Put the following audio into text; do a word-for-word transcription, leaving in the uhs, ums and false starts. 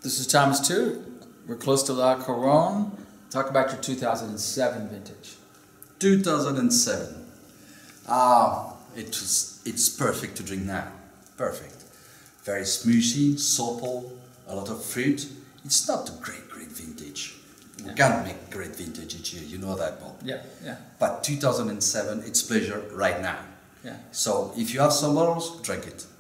This is Thomas Thieu. We're close to La Couronne. Talk about your two thousand seven vintage. two thousand seven. Ah, it's, it's perfect to drink now. Perfect. Very smoothy, supple, a lot of fruit. It's not a great, great vintage. We Yeah. can't make great vintage each year, you know that, Bob. Yeah, yeah, But two thousand seven, it's pleasure right now. yeah. So if you have some bottles, drink it.